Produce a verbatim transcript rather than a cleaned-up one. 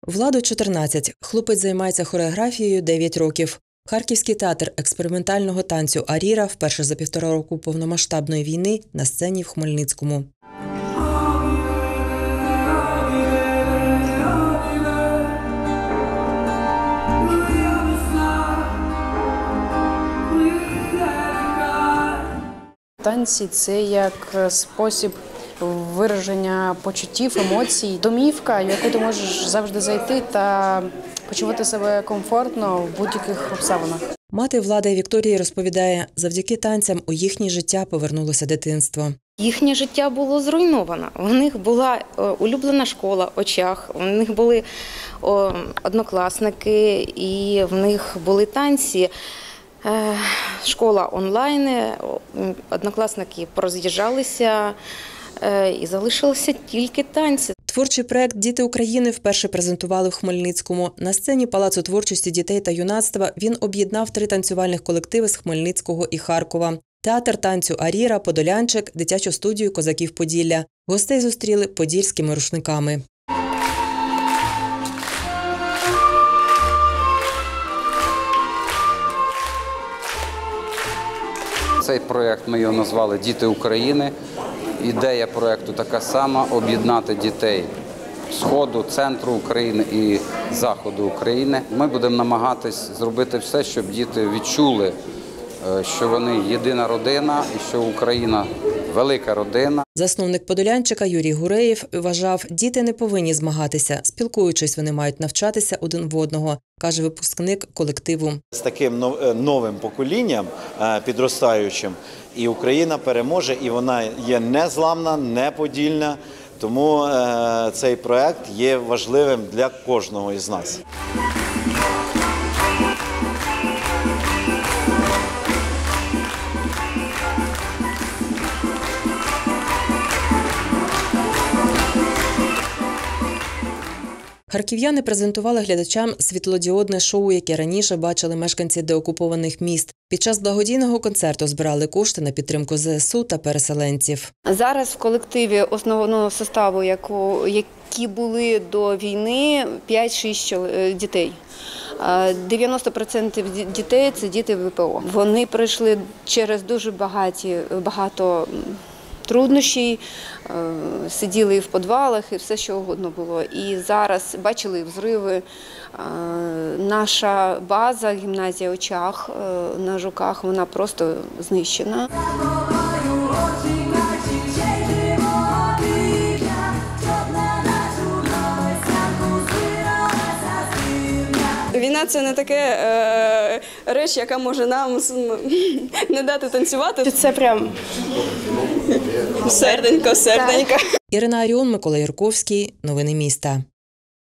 Владу чотирнадцять. Хлопець займається хореографією дев'ять років. Харківський театр експериментального танцю «Аріра» вперше за півтора року повномасштабної війни на сцені в Хмельницькому. Танці – це як спосіб вираження почуттів, емоцій, домівка, в яку ти можеш завжди зайти та почувати себе комфортно в будь-яких обставинах. Мати Влада Вікторії розповідає, завдяки танцям у їхнє життя повернулося дитинство. Їхнє життя було зруйновано. У них була улюблена школа «Очах», у них були однокласники і в них були танці. Школа онлайн, однокласники пороз'їжджалися і залишилися тільки танці. Творчий проект «Діти України» вперше презентували в Хмельницькому. На сцені Палацу творчості дітей та юнацтва він об'єднав три танцювальних колективи з Хмельницького і Харкова. Театр танцю «Аріра», «Подолянчик», дитячу студію «Козаків Поділля». Гостей зустріли подільськими рушниками. Цей проєкт ми його назвали «Діти України». Ідея проєкту така сама – об'єднати дітей Сходу, центру України і Заходу України. Ми будемо намагатись зробити все, щоб діти відчули, що вони єдина родина і що Україна – велика родина. Засновник «Подолянчика» Юрій Гуреєв вважав, діти не повинні змагатися. Спілкуючись, вони мають навчатися один в одного, каже випускник колективу. З таким новим поколінням підростаючим і Україна переможе, і вона є незламна, неподільна. Тому цей проект є важливим для кожного із нас. Харків'яни презентували глядачам світлодіодне шоу, яке раніше бачили мешканці деокупованих міст. Під час благодійного концерту збирали кошти на підтримку зе ес у та переселенців. Зараз в колективі основного составу, які були до війни, п'ять-шість дітей. дев'яносто відсотків дітей – це діти ве пе о. Вони пройшли через дуже багаті, багато труднощі, сиділи в підвалах і все, що угодно було. І зараз бачили взриви. Наша база, гімназія «Очах» на Жуках, вона просто знищена. Війна – це не таке е, реч, яка може нам не дати танцювати. Це прям серденько, серденько. Ірина Аріон, Микола Юрковський. Новини міста.